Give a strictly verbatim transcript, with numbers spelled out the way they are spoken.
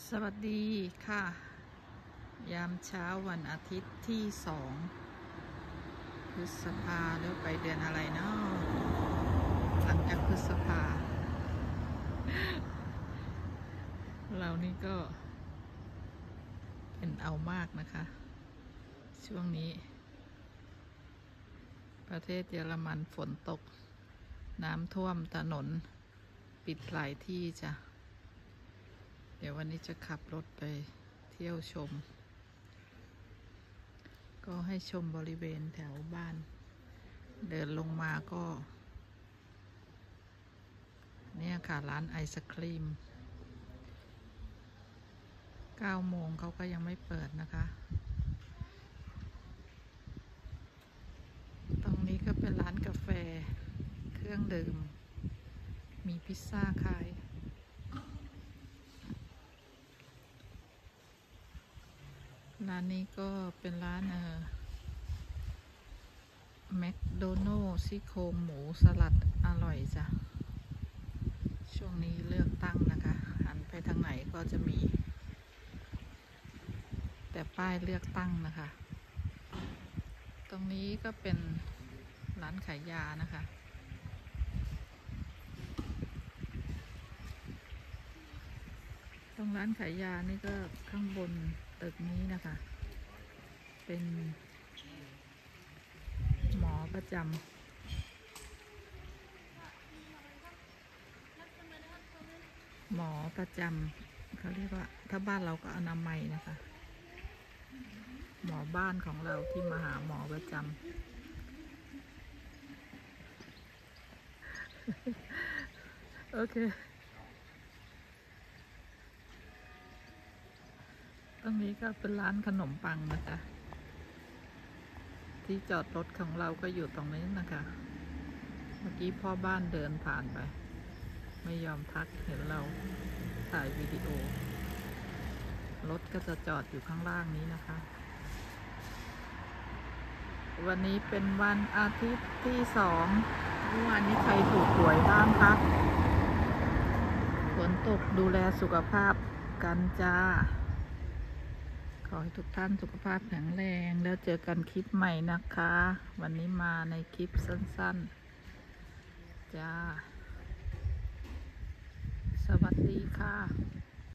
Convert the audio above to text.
สวัสดีค่ะยามเช้าวันอาทิตย์ที่สองพฤษภาหรือไปเดือนอะไรเนาะหลังจากพฤษภาเรานี่ก็เป็นเอามากนะคะช่วงนี้ประเทศเยอรมันฝนตกน้ำท่วมถนนปิดหลายที่จ้ะเดี๋ยววันนี้จะขับรถไปเที่ยวชมก็ให้ชมบริเวณแถวบ้านเดินลงมาก็เนี่ยค่ะร้านไอศครีมเก้าโมงเขาก็ยังไม่เปิดนะคะตรงนี้ก็เป็นร้านกาแฟเครื่องดื่มมีพิซซ่าขายร้านนี้ก็เป็นร้านเอ่อแมคโดนัลด์ซี่โครงหมูสลัดอร่อยจ้ะช่วงนี้เลือกตั้งนะคะหันไปทางไหนก็จะมีแต่ป้ายเลือกตั้งนะคะตรงนี้ก็เป็นร้านขายยานะคะตรงร้านขายยานี่ก็ข้างบนตึกนี้นะคะเป็นหมอประจำหมอประจำเขาเรียกว่าถ้าบ้านเราก็อนามัยนะคะหมอบ้านของเราที่มาหาหมอประจำโอเคตรงนี้ก็เป็นร้านขนมปังนะคะที่จอดรถของเราก็อยู่ตรงนี้นะคะเมื่อกี้พ่อบ้านเดินผ่านไปไม่ยอมทักเห็นเราถ่ายวิดีโอรถก็จะจอดอยู่ข้างล่างนี้นะคะวันนี้เป็นวันอาทิตย์ที่สองเมื่อวานนี้ใครถูกหวยบ้างคะฝนตกดูแลสุขภาพกันจ้าขอให้ทุกท่านสุขภาพแข็งแรงแล้วเจอกันคลิปใหม่นะคะวันนี้มาในคลิปสั้นๆจ้าสวัสดีค่ะ